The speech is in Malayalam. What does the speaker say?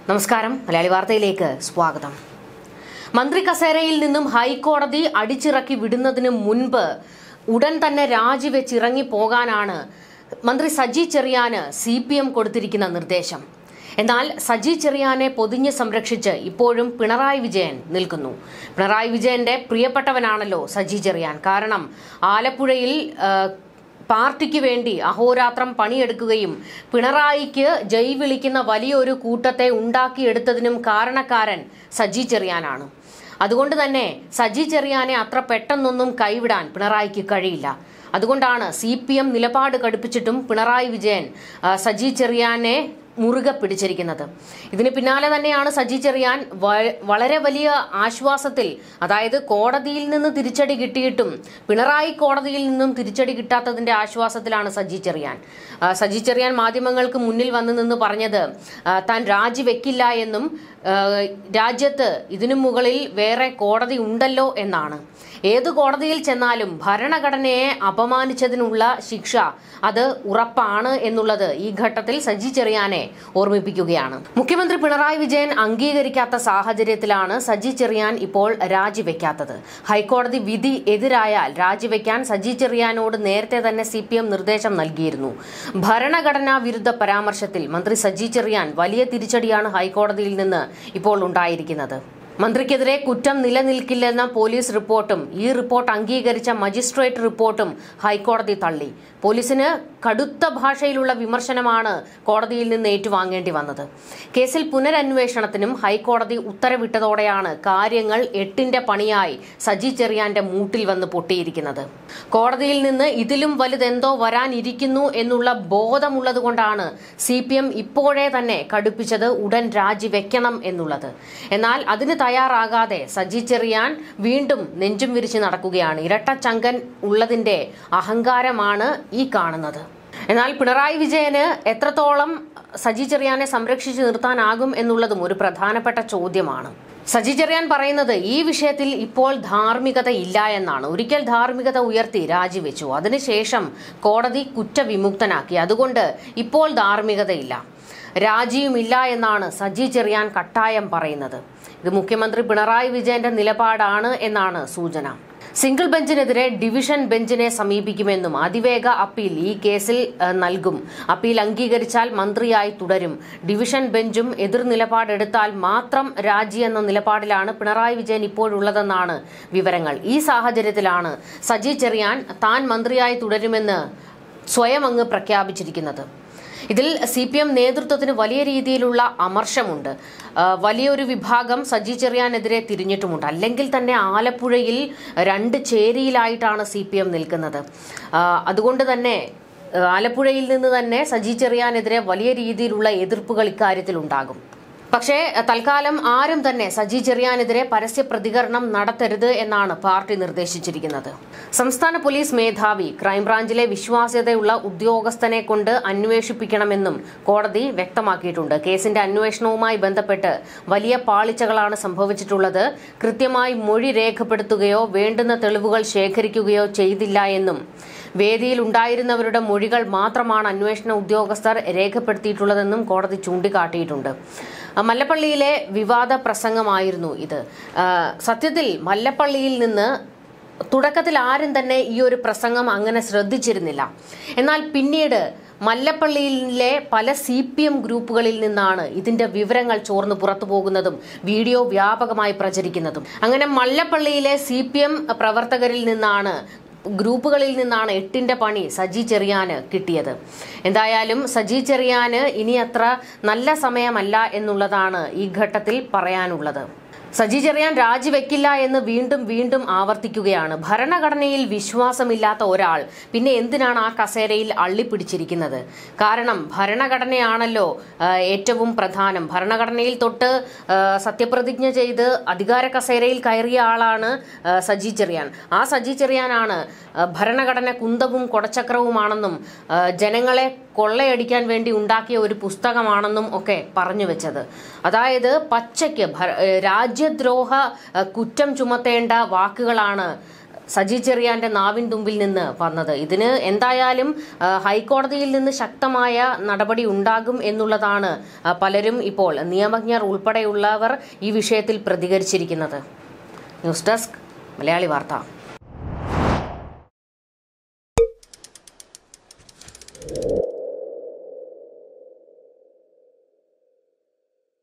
നമസ്കാരം. മലയാളി വാർത്തയിലേക്ക് സ്വാഗതം. മന്ത്രി കസേരയിൽ നിന്നും ഹൈക്കോടതി അടിച്ചിറക്കി വിടുന്നതിന് മുൻപ് ഉടൻ തന്നെ രാജിവെച്ചിറങ്ങി പോകാനാണ് മന്ത്രി സജി ചെറിയാന് CPM കൊടുത്തിരിക്കുന്ന നിർദ്ദേശം. എന്നാൽ സജി ചെറിയാനെ പൊതിഞ്ഞ് സംരക്ഷിച്ച് ഇപ്പോഴും പിണറായി വിജയൻ നിൽക്കുന്നു. പിണറായി വിജയന്റെ പ്രിയപ്പെട്ടവനാണല്ലോ സജി ചെറിയാൻ. കാരണം ആലപ്പുഴയിൽ പാർട്ടിക്ക് വേണ്ടി അഹോരാത്രം പണിയെടുക്കുകയും പിണറായിക്ക് ജയ് വിളിക്കുന്ന വലിയൊരു കൂട്ടത്തെ ഉണ്ടാക്കിയെടുത്തതിനും കാരണക്കാരൻ സജി ചെറിയാനാണ്. അതുകൊണ്ട് തന്നെ സജി ചെറിയാനെ അത്ര പെട്ടെന്നൊന്നും കൈവിടാൻ പിണറായിക്ക് കഴിയില്ല. അതുകൊണ്ടാണ് CPM നിലപാട് കടുപ്പിച്ചിട്ടും പിണറായി വിജയൻ സജി ചെറിയാനെ മുറുകെ പിടിച്ചിരിക്കുന്നത്. ഇതിന് പിന്നാലെ തന്നെയാണ് സജി ചെറിയാൻ വളരെ വലിയ ആശ്വാസത്തിൽ, അതായത് കോടതിയിൽ നിന്ന് തിരിച്ചടി കിട്ടിയിട്ടും പിണറായി കോടതിയിൽ നിന്നും തിരിച്ചടി കിട്ടാത്തതിന്റെ ആശ്വാസത്തിലാണ് സജി ചെറിയാൻ. സജി ചെറിയാൻ മാധ്യമങ്ങൾക്ക് മുന്നിൽ വന്നു നിന്ന് പറഞ്ഞത് താൻ രാജിവെക്കില്ല എന്നും രാജ്യത്ത് ഇതിനു മുകളിൽ വേറെ കോടതി ഉണ്ടല്ലോ എന്നാണ്. ഏതു കോടതിയിൽ ചെന്നാലും ഭരണഘടനയെ അപമാനിച്ചതിനുള്ള ശിക്ഷ അത് ഉറപ്പാണ് എന്നുള്ളത് ഈ ഘട്ടത്തിൽ സജി ചെറിയാനെ ഓർമ്മിപ്പിക്കുകയാണ്. മുഖ്യമന്ത്രി പിണറായി വിജയൻ അംഗീകരിക്കാത്ത സാഹചര്യത്തിലാണ് സജി ചെറിയാൻ ഇപ്പോൾ രാജിവെക്കാത്തത്. ഹൈക്കോടതി വിധി എതിരായാൽ രാജിവെക്കാൻ സജി ചെറിയാനോട് നേരത്തെ തന്നെ CPM നിർദ്ദേശം നൽകിയിരുന്നു. ഭരണഘടനാ വിരുദ്ധ പരാമർശത്തിൽ മന്ത്രി സജി ചെറിയാൻ വലിയ തിരിച്ചടിയാണ് ഹൈക്കോടതിയിൽ നിന്ന് ഇപ്പോൾ ഉണ്ടായിരിക്കുന്നത്. മന്ത്രിക്കെതിരെ കുറ്റം നിലനിൽക്കില്ലെന്ന പോലീസ് റിപ്പോർട്ടും ഈ റിപ്പോർട്ട് അംഗീകരിച്ച മജിസ്ട്രേറ്റ് റിപ്പോർട്ടും ഹൈക്കോടതി തള്ളി. പോലീസിന് കടുത്ത ഭാഷയിലുള്ള വിമർശനമാണ് കോടതിയിൽ നിന്ന് ഏറ്റുവാങ്ങേണ്ടി വന്നത്. കേസിൽ പുനരന്വേഷണത്തിനും ഹൈക്കോടതി ഉത്തരവിട്ടതോടെയാണ് കാര്യങ്ങൾ എട്ടിന്റെ പണിയായി സജി ചെറിയാന്റെ മൂട്ടിൽ വന്ന് പൊട്ടിയിരിക്കുന്നത്. കോടതിയിൽ നിന്ന് ഇതിലും വലുതെന്തോ വരാനിരിക്കുന്നു എന്നുള്ള ബോധമുള്ളതുകൊണ്ടാണ് CPM ഇപ്പോഴേ തന്നെ കടുപ്പിച്ചത് ഉടൻ രാജിവെക്കണം എന്നുള്ളത്. എന്നാൽ അതിന് തയ്യാറാകാതെ സജി ചെറിയാൻ വീണ്ടും നെഞ്ചും വിരിച്ച് നടക്കുകയാണ്. ഇരട്ടച്ചങ്കൻ ഉള്ളതിന്റെ അഹങ്കാരമാണ് ഈ കാണുന്നത്. എന്നാൽ പിണറായി വിജയന് എത്രത്തോളം സജി ചെറിയാനെ സംരക്ഷിച്ചു നിർത്താനാകും എന്നുള്ളതും ഒരു പ്രധാനപ്പെട്ട ചോദ്യമാണ്. സജി ചെറിയാൻ പറയുന്നത് ഈ വിഷയത്തിൽ ഇപ്പോൾ ധാർമ്മികത ഇല്ല എന്നാണ്. ഒരിക്കൽ ധാർമ്മികത ഉയർത്തി രാജിവെച്ചു, അതിനുശേഷം കോടതി കുറ്റവിമുക്തനാക്കി. അതുകൊണ്ട് ഇപ്പോൾ ധാർമ്മികതയില്ല, രാജിയുമില്ല എന്നാണ് സജി ചെറിയാൻ കട്ടായം പറയുന്നത്. ഇത് മുഖ്യമന്ത്രി പിണറായി വിജയന്റെ നിലപാടാണ് എന്നാണ് സൂചന. സിംഗിൾ ബെഞ്ചിനെതിരെ ഡിവിഷൻ ബെഞ്ചിനെ സമീപിക്കുമെന്നും അതിവേഗ അപ്പീൽ ഈ കേസിൽ നൽകും, അപ്പീൽ അംഗീകരിച്ചാൽ മന്ത്രിയായി തുടരും, ഡിവിഷൻ ബെഞ്ചും എതിർ നിലപാടെടുത്താൽ മാത്രം രാജി എന്ന നിലപാടിലാണ് പിണറായി വിജയൻ ഇപ്പോഴുള്ളതെന്നാണ് വിവരങ്ങൾ. ഈ സാഹചര്യത്തിലാണ് സജി ചെറിയാൻ താൻ മന്ത്രിയായി തുടരുമെന്ന് സ്വയം അങ്ങ് പ്രഖ്യാപിച്ചിരിക്കുന്നത്. ഇതിൽ CPM നേതൃത്വത്തിന് വലിയ രീതിയിലുള്ള അമർഷമുണ്ട്. വലിയൊരു വിഭാഗം സജി ചെറിയാനെതിരെ തിരിഞ്ഞിട്ടുമുണ്ട്. അല്ലെങ്കിൽ തന്നെ ആലപ്പുഴയിൽ രണ്ട് ചേരിയിലായിട്ടാണ് CPM നിൽക്കുന്നത്. അതുകൊണ്ട് തന്നെ ആലപ്പുഴയിൽ നിന്ന് തന്നെ സജി ചെറിയാനെതിരെ വലിയ രീതിയിലുള്ള എതിർപ്പുകൾ ഇക്കാര്യത്തിൽ ഉണ്ടാകും. പക്ഷേ തൽക്കാലം ആരും തന്നെ സജി ചെറിയാനെതിരെ പരസ്യ പ്രതികരണം നടത്തരുത് എന്നാണ് പാർട്ടി നിർദ്ദേശിച്ചിരിക്കുന്നത്. സംസ്ഥാന പോലീസ് മേധാവി ക്രൈംബ്രാഞ്ചിലെ വിശ്വാസ്യതയുള്ള ഉദ്യോഗസ്ഥനെ കൊണ്ട് അന്വേഷിപ്പിക്കണമെന്നും കോടതി വ്യക്തമാക്കിയിട്ടുണ്ട്. കേസിന്റെ അന്വേഷണവുമായി ബന്ധപ്പെട്ട് വലിയ പാളിച്ചകളാണ് സംഭവിച്ചിട്ടുള്ളത്. കൃത്യമായി മൊഴി രേഖപ്പെടുത്തുകയോ വേണ്ടുന്ന തെളിവുകൾ ശേഖരിക്കുകയോ ചെയ്തില്ല എന്നും വേദിയിൽ ഉണ്ടായിരുന്നവരുടെ മൊഴികൾ മാത്രമാണ് അന്വേഷണ ഉദ്യോഗസ്ഥർ രേഖപ്പെടുത്തിയിട്ടുള്ളതെന്നും കോടതി ചൂണ്ടിക്കാട്ടിയിട്ടുണ്ട്. മല്ലപ്പള്ളിയിലെ വിവാദ പ്രസംഗമായിരുന്നു ഇത്. സത്യത്തിൽ മല്ലപ്പള്ളിയിൽ നിന്ന് തുടക്കത്തിൽ ആരും തന്നെ ഈ ഒരു പ്രസംഗം അങ്ങനെ ശ്രദ്ധിച്ചിരുന്നില്ല. എന്നാൽ പിന്നീട് മല്ലപ്പള്ളിയിലെ പല CPM ഗ്രൂപ്പുകളിൽ നിന്നാണ് ഇതിന്റെ വിവരങ്ങൾ ചോർന്നു പുറത്തു പോകുന്നതും വീഡിയോ വ്യാപകമായി പ്രചരിക്കുന്നതും. അങ്ങനെ മല്ലപ്പള്ളിയിലെ CPM പ്രവർത്തകരിൽ നിന്നാണ്, ഗ്രൂപ്പുകളിൽ നിന്നാണ് എട്ടിന്റെ പണി സജി ചെറിയാന് കിട്ടിയത്. എന്തായാലും സജി ചെറിയാന് ഇനി അത്ര നല്ല സമയമല്ല എന്നുള്ളതാണ് ഈ ഘട്ടത്തിൽ പറയാനുള്ളത്. സജി ചെറിയാൻ രാജിവെക്കില്ല എന്ന് വീണ്ടും വീണ്ടും ആവർത്തിക്കുകയാണ്. ഭരണഘടനയിൽ വിശ്വാസമില്ലാത്ത ഒരാൾ പിന്നെ എന്തിനാണ് ആ കസേരയിൽ അള്ളിപ്പിടിച്ചിരിക്കുന്നത്? കാരണം ഭരണഘടനയാണല്ലോ ഏറ്റവും പ്രധാനം. ഭരണഘടനയിൽ തൊട്ട് സത്യപ്രതിജ്ഞ ചെയ്ത് അധികാര കസേരയിൽ കയറിയ ആളാണ് സജി ചെറിയാൻ. ആ സജി ചെറിയാനാണ് ഭരണഘടന കുന്തവും കൊടച്ചക്രവുമാണെന്നും ജനങ്ങളെ കൊള്ളയടിക്കാൻ വേണ്ടി ഉണ്ടാക്കിയ ഒരു പുസ്തകമാണെന്നും ഒക്കെ പറഞ്ഞു വെച്ചത്. അതായത് പച്ചയ്ക്ക് രാജ്യദ്രോഹ കുറ്റം ചുമത്തേണ്ട വാക്കുകളാണ് സജി ചെറിയാന്റെ നാവിൻ തുമ്പിൽ നിന്ന് വന്നത്. ഇതിന് എന്തായാലും ഹൈക്കോടതിയിൽ നിന്ന് ശക്തമായ നടപടി ഉണ്ടാകും എന്നുള്ളതാണ് പലരും ഇപ്പോൾ നിയമജ്ഞർ ഉൾപ്പെടെയുള്ളവർ ഈ വിഷയത്തിൽ പ്രതികരിച്ചിരിക്കുന്നത്. ന്യൂസ് ഡെസ്ക് മലയാളി വാർത്ത.